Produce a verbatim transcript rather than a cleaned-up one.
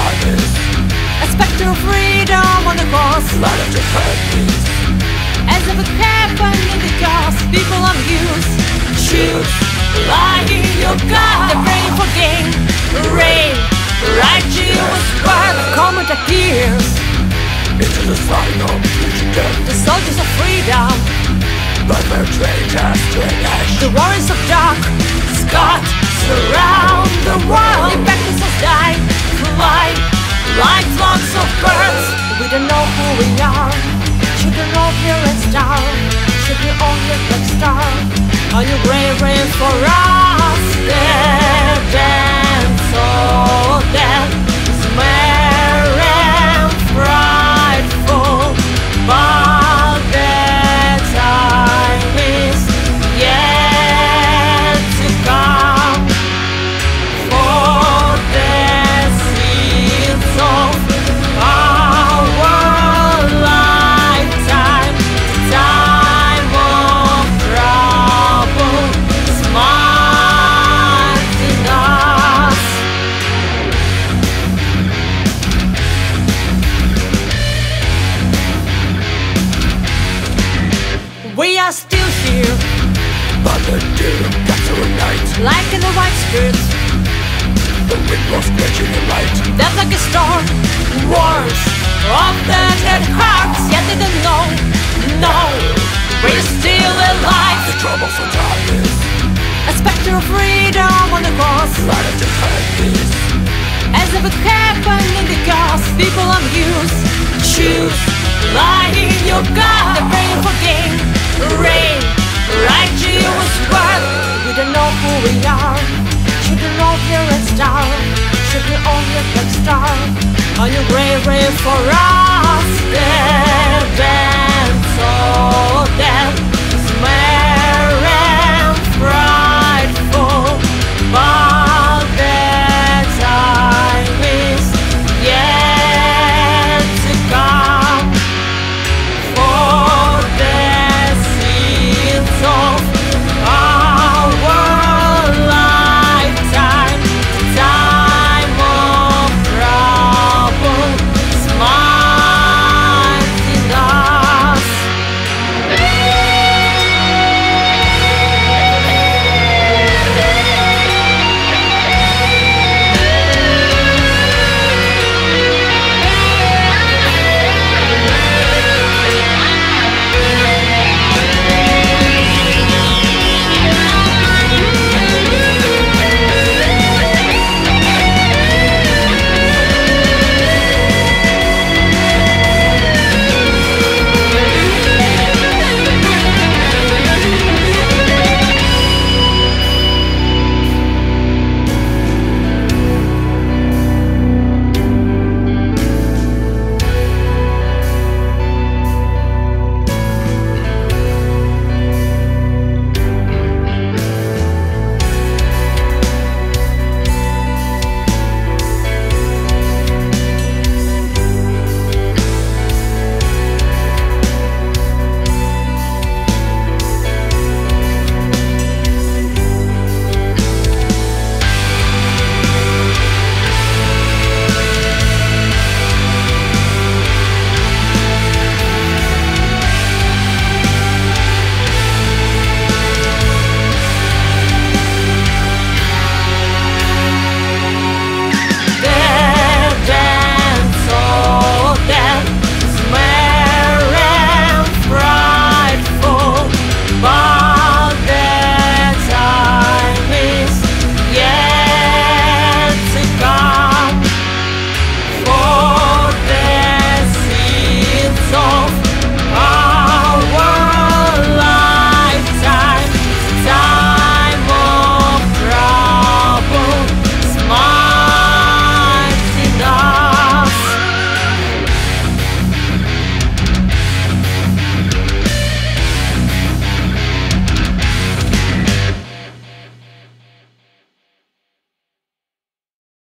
darkness, expecting freedom on the cross. light up your heartbeats. As if it happened in the chaos, people abuse. Choose Lying in your gut, they're praying for gain. Rain, right to your spark, comet appears. into the sign of future. The soldiers of freedom, But their train cast to an ash. the warriors of dark, Scott surround the world. Infected souls die, fly like flocks of birds. We don't know who we are. Children of your red star, children of your black star. On your grave rain for us, dead and so dead, smare and frightful, but the time is yet to come. For the seeds of our lifetime, time of trouble, smiting us. We are still here, But the dew got to ignite. like in the white spirit. The wind was quenching the light. Death like a storm, wars of the dead hearts. Yet they don't know, no, we're still alive. The troubles of darkness, A specter of freedom on the cross. light up your heartbeats. As if it happened in the chaos, people abuse. Choose Lying in your gut, they're praying for gain. Rain, right to your spark. We don't know who we are. Children of your red star, children of your black star. On your grave, rain for us.